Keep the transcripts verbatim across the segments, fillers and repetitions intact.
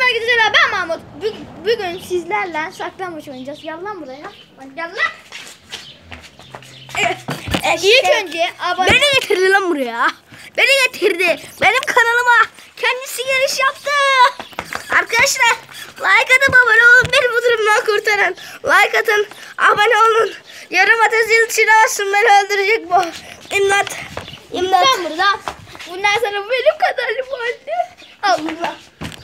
herkese selam, ben Mahmut. Bugün sizlerle saklambaç oynayacağız. Gel lan buraya. Bak gel lan. Evet. İlk önce abone... Beni getirdi lan buraya. Beni getirdi. Benim kanalıma kendisi giriş yaptı. Arkadaşlar like atın, abone olun. Beni bu durumdan kurtarın. Like atın, abone olun. Yarım atın, zil tuşuna basın. Beni öldürecek bu. İmdat. İmdat. Sen burada. Bundan sonra benim kanalım vardı. Allah.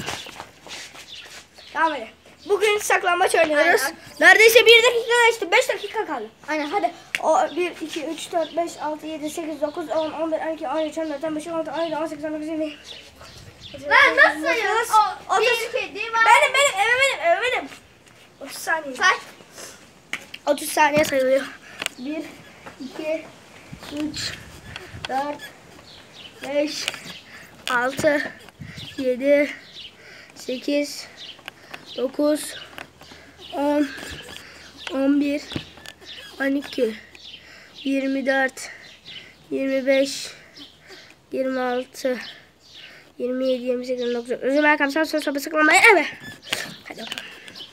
Tamam hadi. Bugün saklambaç oynuyoruz. Aynen. Neredeyse bir dakika geçti. beş dakika kaldı. Aynen hadi. O bir, iki, üç, dört, beş, altı, yedi, sekiz, dokuz, on, on bir, on iki, on üç, on dört, on beş, on altı, on yedi, on sekiz, on dokuz, yirmi. Lan nasıl sayıyorsun? O otuz. bir kedi var. Benim benim eve benim eve benim. otuz saniye. Say. otuz saniye sayılıyor. bir, iki, üç, dört, beş, altı, yedi, sekiz, dokuz, on, on bir, on iki, yirmi dört, yirmi beş, yirmi altı, yirmi yedi, yirmi sekiz, yirmi dokuz. Özür dilerim. Kamsal söz sohbet sıkılmayın. Evet. Hadi bakalım.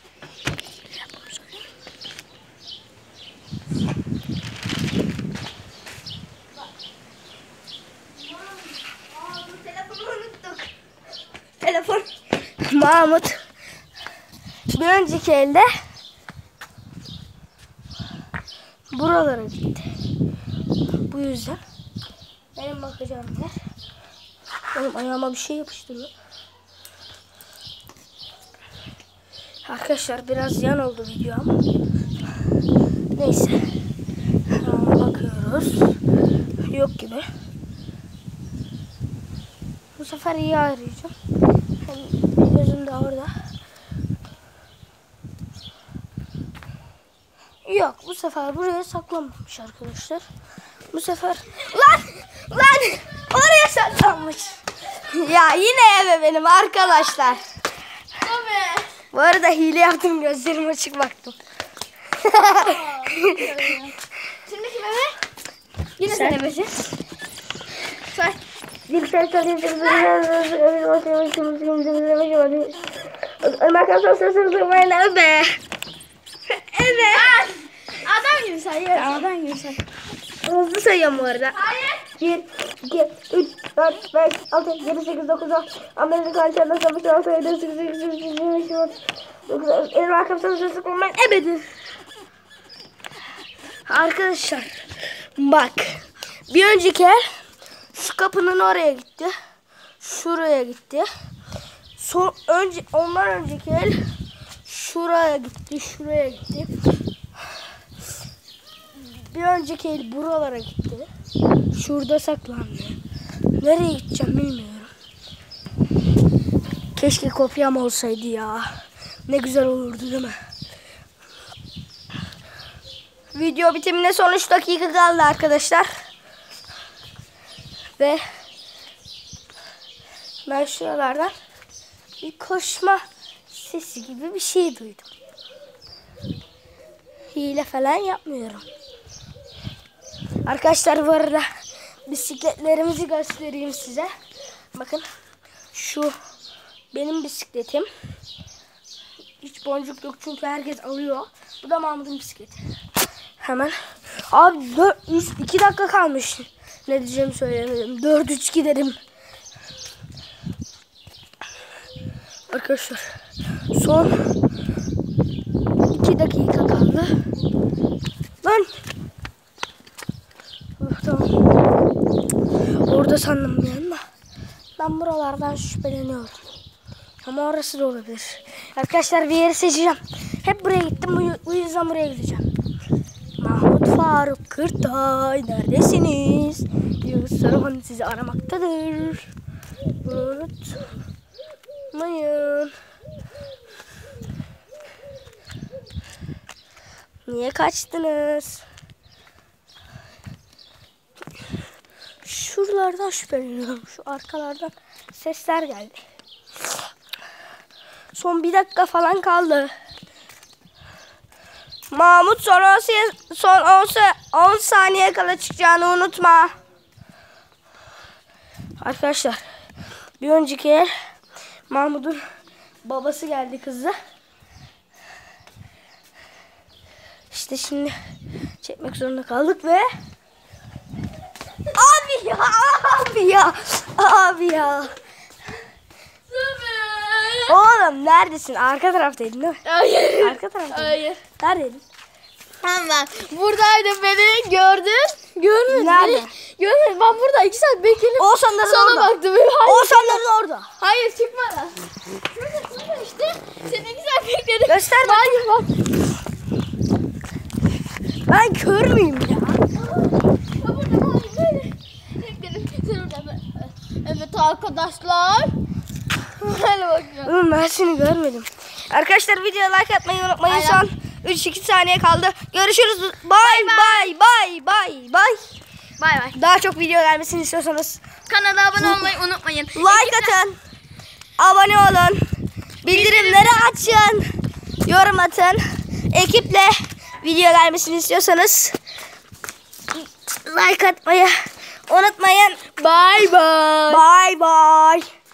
Telefonu unuttuk. Telefon. Mahmut bir önceki elde buralara gitti. Bu yüzden benim bakacağım yer. Benim ayağıma bir şey yapıştırıyor. Arkadaşlar biraz yan oldu videom. Neyse. Tamam, bakıyoruz. Yok gibi. Bu sefer iyi arayacağım. Hem gözüm de orada. Yok, bu sefer buraya saklanmamış arkadaşlar. Bu sefer lan lan oraya saklanmış. Ya yine eve benim arkadaşlar. Tabii. Bu arada hile yaptım, gözlerim açık baktım. Şimdi kime mi? Yine Sen. sen emesin. Say. Bir ses tanıyacağız. Ömer Kasım sesini duymayın eve. Evet. Adam gibi say. Evet. Adam gibi say. Hızlı sayıyorum bu arada. Hayır. bir, iki, üç, dört, beş, altı, yedi, sekiz, dokuz, on. Amerika Alçan'da savaşı altı, yedi, sekiz, sekiz, sekiz, sekiz, dokuz, on. Benim arkamda sesini duymayın ebedir. Arkadaşlar bak. Bir önceki el şu kapının oraya gitti. Şuraya gitti. Son önce ondan önceki el şuraya gitti, şuraya gitti. Bir önceki el buralara gitti. Şurada saklandı. Nereye gideceğim bilmiyorum. Keşke kopyam olsaydı ya. Ne güzel olurdu değil mi? Video bitimine son üç dakika kaldı arkadaşlar. Ve ben şuralardan bir koşma sesi gibi bir şey duydum. Hile falan yapmıyorum. Arkadaşlar bu arada bisikletlerimizi göstereyim size. Bakın şu benim bisikletim. Hiç boncuk yok çünkü herkes alıyor. Bu da Mahmut'un bisikleti. Hemen. Abi dört, üç, iki dakika kalmış. Ne diyeceğimi söylemedim. dört üç giderim. Arkadaşlar son iki dakika kaldı. Lan. Oh, tamam. Orada sandım bir anda. Ben buralardan şüpheleniyorum. Ama orası da olabilir. Arkadaşlar bir yeri seçeceğim. Hep buraya gittim. Bu yüzden buraya gideceğim. Mahmut Faruk Kırtay neredesiniz? Yunus Sarıhan sizi aramaktadır. Bunu unutmayın. Niye kaçtınız? Şuralardan şüpheleniyorum. Şu arkalardan sesler geldi. Son bir dakika falan kaldı. Mahmut son on, son on saniye kala çıkacağını unutma. Arkadaşlar bir önceki el Mahmut'un babası geldi kızı. İşte şimdi çekmek zorunda kaldık ve abi ya abi ya abi ya. Oğlum neredesin? Arka taraftaydın değil mi? Hayır. Arka taraftaydın. Hayır. Neredeydin? Hemen buradaydı beni gördün. Görmedin. Nerede? Beni görmedin. Ben burada iki saat bekledim. Oğuzhanların Sana orada. baktım. Hayır, Oğuzhanların orada. hayır çıkmadı. Şurada şurada işte. Seni iki saat bekledim. Göster bak. Hayır bak. Ben kör müyüm ya? Ya burada hayır böyle. Bekledim. Sen orada böyle. Evet arkadaşlar. Hadi bakıyorum. Oğlum ben seni görmedim. Arkadaşlar videoya like atmayı unutmayın. Aynen. Son üç iki saniye kaldı. Görüşürüz. Bye bye bye bye bye. Bay bay. Daha çok video gelmesini istiyorsanız Kanala abone olmayı unutmayın. like atın. Abone olun. Bildirimleri açın. Yorum atın. Ekiple video gelmesini istiyorsanız like atmayı unutmayın. Bay bay. Bye bye.